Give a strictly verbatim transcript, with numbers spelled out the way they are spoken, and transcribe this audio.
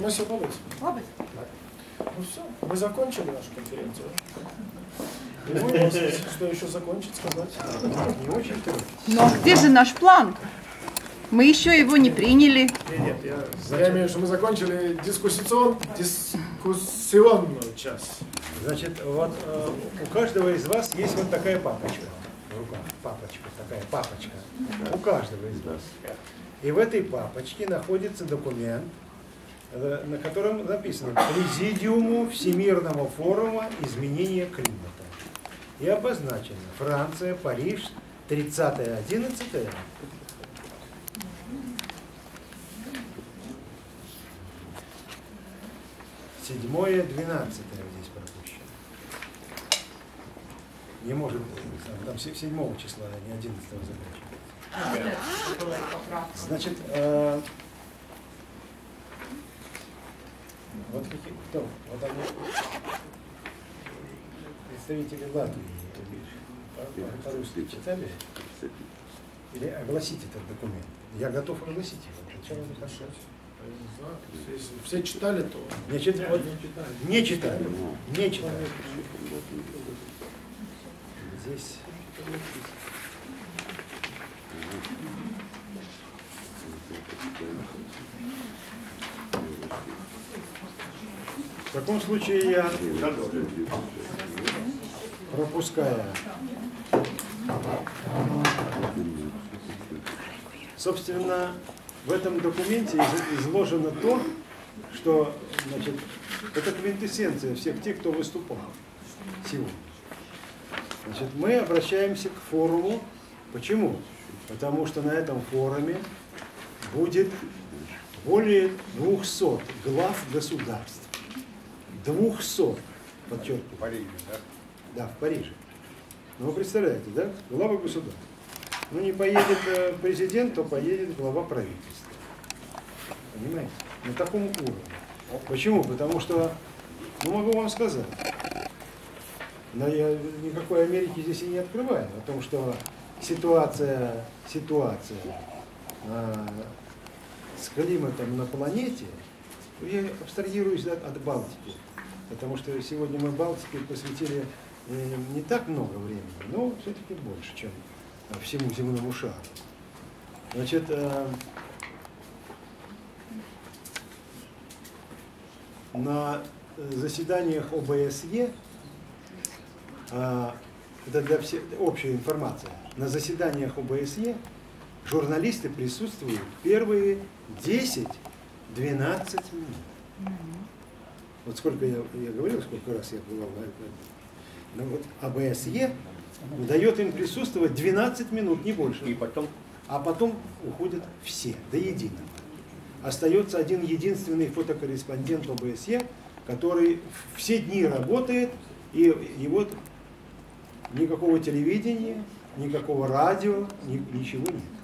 Мы все побыть. Побыть. Ну все, мы закончили нашу конференцию. Вы, что еще закончить, сказать? Не очень трудно. Но где же наш план? Мы еще его не приняли. Нет, нет, я, я имею в виду, что мы закончили дискуссион, дискуссионную часть. Значит, вот э, у каждого из вас есть вот такая папочка в руках. Папочка, такая папочка. У каждого из вас. И в этой папочке находится документ, э, на котором написано «Президиуму Всемирного форума изменения климата». И обозначено Франция, Париж, тридцатое одиннадцатое. Седьмое, двенадцатое здесь пропущено. Не может быть, там седьмого числа, а не одиннадцатого заканчивается. Значит, э, вот какие, кто? Вот они, представители Латвии, по-русски читали? Или огласить этот документ? Я готов огласить его. Сначала вы хорошо. Если все читали, то... Не читали. Вот, не читали. Не читали. Здесь... В таком случае я, пропуская, собственно, в этом документе изложено то, что, значит, это квинтэссенция всех тех, кто выступал сегодня. Значит, мы обращаемся к форуму. Почему? Потому что на этом форуме будет более двухсот глав государств. двухсот, подчеркиваю. В Париже, да? Да, в Париже. Ну, вы представляете, да? Глава государства. Ну, не поедет президент, то поедет глава правительства. Понимаете? На таком уровне. Почему? Потому что, ну, могу вам сказать, но я никакой Америки здесь и не открываю, о том, что ситуация, ситуация а, с климатом на планете, я абстрагируюсь от, от Балтики, потому что сегодня мы Балтике посвятили не так много времени, но все-таки больше, чем всему земному шару. Значит, на заседаниях О Бэ Эс Е, это для всех общая информация, на заседаниях О Бэ Эс Е журналисты присутствуют первые десять-двенадцать минут. Вот сколько я, я говорил, сколько раз я бывал на этом. Ну вот О Бэ Эс Е дает им присутствовать двенадцать минут, не больше. И потом? А потом уходят все, до единого. Остается один единственный фотокорреспондент О Бэ Эс Е, который все дни работает, и, и вот никакого телевидения, никакого радио, ни, ничего нет.